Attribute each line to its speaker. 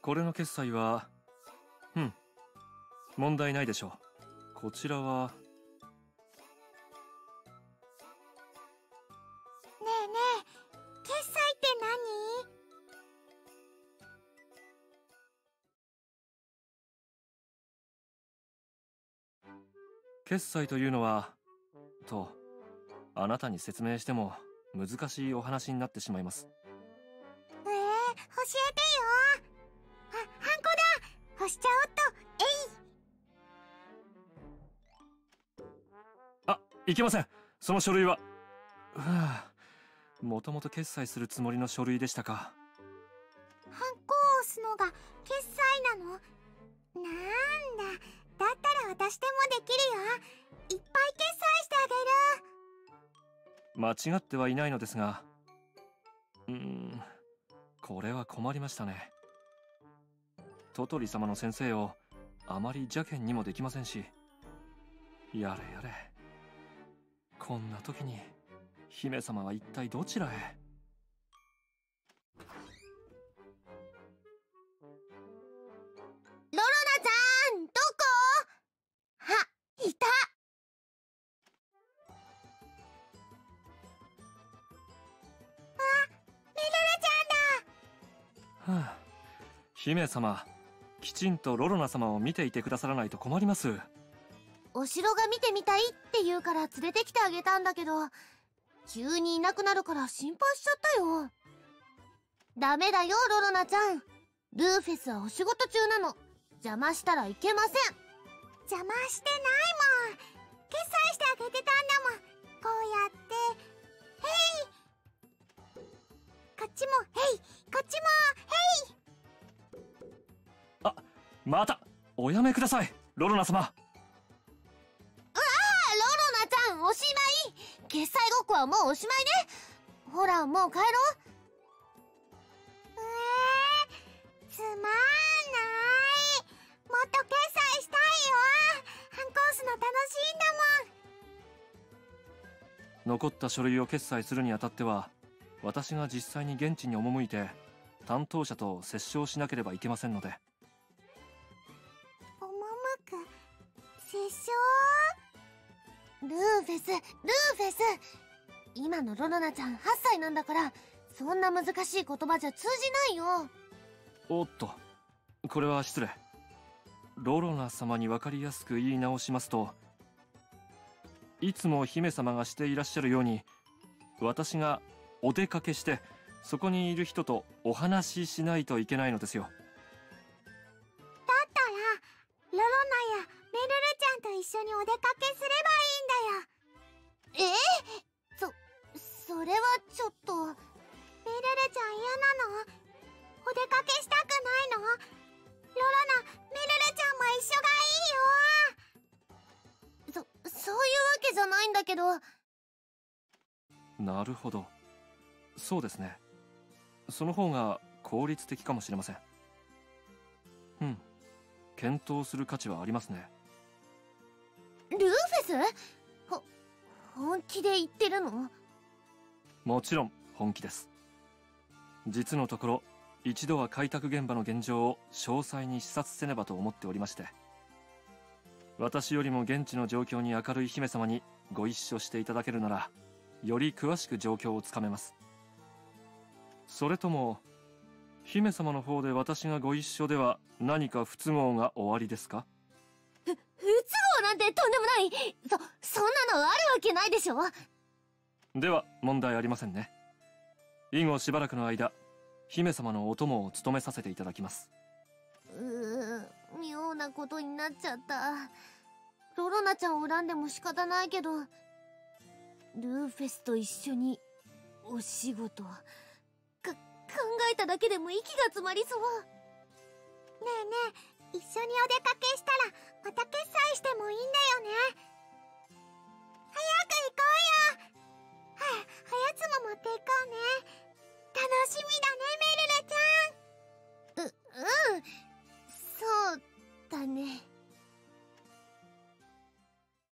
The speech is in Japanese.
Speaker 1: これの決済は問題ないでしょう。こちらは。
Speaker 2: ねえねえ、決済って何？
Speaker 1: 決済というのはあなたに説明しても難しいお話になってしまいます。
Speaker 2: 教えてよ。ハンコだ。押しちゃおっと。
Speaker 1: いけません。その書類は。もともと決済するつもりの書類でしたか。
Speaker 2: ハンコを押すのが決済なの？なんだ。だったら私でもできるよ。いっぱい決済してあげる。
Speaker 1: 間違ってはいないのですが、これは困りましたね。トトリ様の先生をあまり邪険にもできませんし。やれやれ、こんな時に姫様は一体どちらへ。
Speaker 2: ロロナちゃん、どこ？いた。メルルちゃんだ。
Speaker 1: 姫様、きちんとロロナ様を見ていてくださらないと困ります。
Speaker 2: お城が見てみたいって言うから連れてきてあげたんだけど、急にいなくなるから心配しちゃったよ。ダメだよ、ロロナちゃん。ルーフェスはお仕事中なの。邪魔したらいけません。邪魔してないもん。決済してあげてたんだもん。こうやって。へい。こっちもへい。こっちもへい。
Speaker 1: またおやめください、ロロナ様。
Speaker 2: ロロナちゃん、おしまい。決済ごっこはもうおしまいね。ほら、もう帰ろう。つまんない。もっと決済したいよ。ハンコ押すの楽しいんだもん。
Speaker 1: 残った書類を決済するにあたっては、私が実際に現地に赴いて担当者と折衝しなければいけませんので。
Speaker 2: 赴く？折衝？ルーフェス、今のロロナちゃん8歳なんだから、そんな難しい言葉じゃ通じないよ。
Speaker 1: おっと、これは失礼。ロロナ様に分かりやすく言い直しますと、いつも姫様がしていらっしゃるように、私がお出かけしてそこにいる人とお話ししないといけないのですよ。
Speaker 2: だったらロロナやメルルちゃんと一緒にお出かけすればいいんだよ。それはちょっと。メルルちゃん嫌なの？お出かけしたくないの？ロロナ、メルルちゃんも一緒がいいよ。そういうわけじゃないんだけど。
Speaker 1: なるほど、そうですね。その方が効率的かもしれません。検討する価値はありますね。
Speaker 2: ルーフェス？本気で言ってるの？
Speaker 1: もちろん本気です。実のところ一度は開拓現場の現状を詳細に視察せねばと思っておりまして、私よりも現地の状況に明るい姫様にご一緒していただけるなら、より詳しく状況をつかめます。それとも姫様の方で私がご一緒では何か不都合がおありですか？
Speaker 2: 不都合なんてとんでもない。そんなのあるわけないでしょ。
Speaker 1: では問題ありませんね。以後しばらくの間、姫様のお供を務めさせていただきます。
Speaker 2: 妙なことになっちゃった。ロロナちゃんを恨んでも仕方ないけど、ルーフェスと一緒にお仕事考えただけでも息が詰まりそう。ねえねえ、一緒にお出かけしたらまた決済してもいいんだよね。